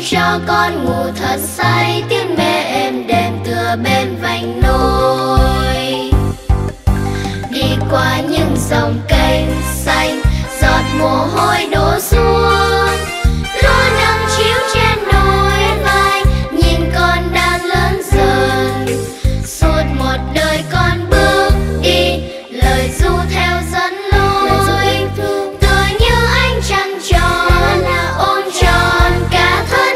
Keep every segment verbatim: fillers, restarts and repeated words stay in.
cho con ngủ thật say, tiếng mẹ êm đềm tựa bên vành nôi. Đi qua những dòng kênh xanh, giọt mồ hôi đổ xuống, lúa nắng chiếu trên đôi vai, nhìn con đang lớn dần. Suốt một đời con bước đi, lời ru theo dẫn lối, tựa như ánh trăng tròn ôm tròn cả thân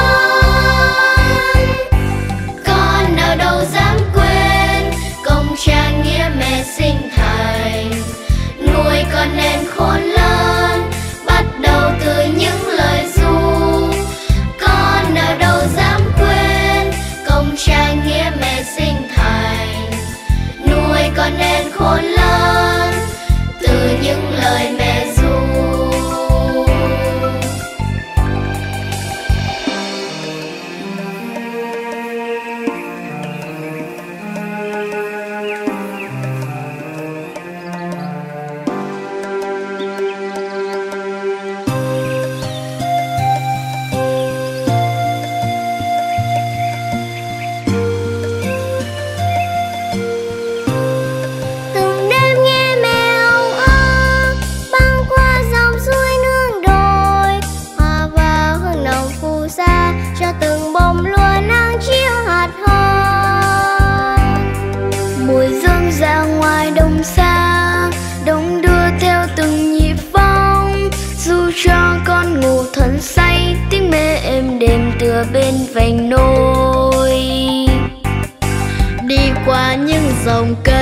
con. Con nào đâu dám quên công trang nghĩa mẹ sinh thành, nuôi con nên khôn lớn, bắt đầu từ những lời ru. Con nào đâu dám quên công trang nghĩa mẹ sinh thành, nuôi con nên khôn lớn, từ những lời mẹ ru. Từng đêm nghe mẹ âu ơ băng qua dòng suối nương đồi, hòa vào hương nồng phù sa cho từng bông lúa nắng chiếu hạt hồng. Mùi dương ra ngoài đồng xa, đông đưa theo từng nhịp vong, dù cho con ngủ thuần say, tiếng mẹ êm đềm tựa bên vành nôi. Đi qua những dòng kênh